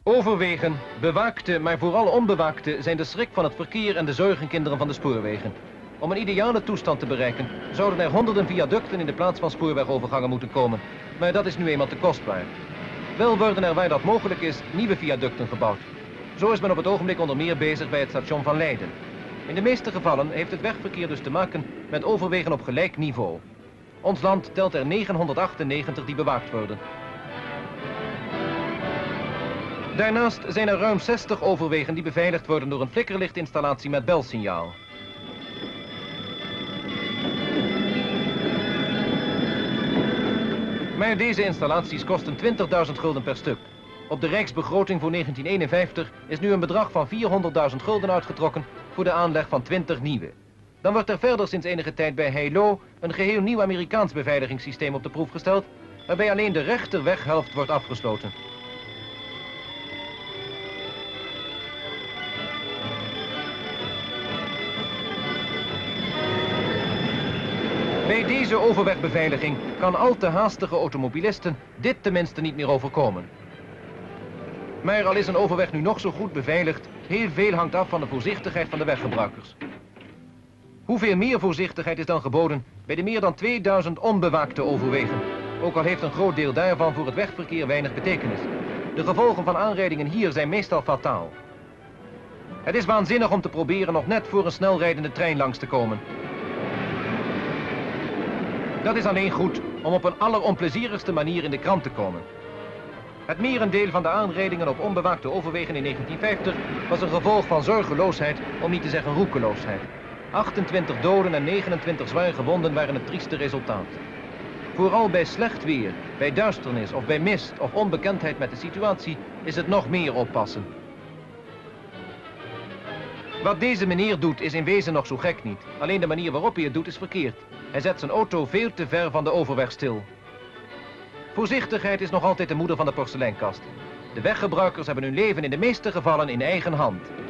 Overwegen, bewaakte, maar vooral onbewaakte, zijn de schrik van het verkeer en de zorgenkinderen van de spoorwegen. Om een ideale toestand te bereiken, zouden er honderden viaducten in de plaats van spoorwegovergangen moeten komen. Maar dat is nu eenmaal te kostbaar. Wel worden er, waar dat mogelijk is, nieuwe viaducten gebouwd. Zo is men op het ogenblik onder meer bezig bij het station van Leiden. In de meeste gevallen heeft het wegverkeer dus te maken met overwegen op gelijk niveau. Ons land telt er 998 die bewaakt worden. Daarnaast zijn er ruim 60 overwegen die beveiligd worden door een flikkerlichtinstallatie met belsignaal. Maar deze installaties kosten 20.000 gulden per stuk. Op de rijksbegroting voor 1951 is nu een bedrag van 400.000 gulden uitgetrokken voor de aanleg van 20 nieuwe. Dan wordt er verder sinds enige tijd bij Heilo een geheel nieuw Amerikaans beveiligingssysteem op de proef gesteld, waarbij alleen de rechterweghelft wordt afgesloten. Bij deze overwegbeveiliging kan al te haastige automobilisten dit tenminste niet meer overkomen. Maar al is een overweg nu nog zo goed beveiligd, heel veel hangt af van de voorzichtigheid van de weggebruikers. Hoeveel meer voorzichtigheid is dan geboden bij de meer dan 2000 onbewaakte overwegen? Ook al heeft een groot deel daarvan voor het wegverkeer weinig betekenis. De gevolgen van aanrijdingen hier zijn meestal fataal. Het is waanzinnig om te proberen nog net voor een snelrijdende trein langs te komen. Dat is alleen goed om op een alleronplezierigste manier in de krant te komen. Het merendeel van de aanrijdingen op onbewaakte overwegen in 1950 was een gevolg van zorgeloosheid, om niet te zeggen roekeloosheid. 28 doden en 29 zwaar gewonden waren het trieste resultaat. Vooral bij slecht weer, bij duisternis of bij mist of onbekendheid met de situatie is het nog meer oppassen. Wat deze meneer doet is in wezen nog zo gek niet. Alleen de manier waarop hij het doet is verkeerd. Hij zet zijn auto veel te ver van de overweg stil. Voorzichtigheid is nog altijd de moeder van de porseleinkast. De weggebruikers hebben hun leven in de meeste gevallen in eigen hand.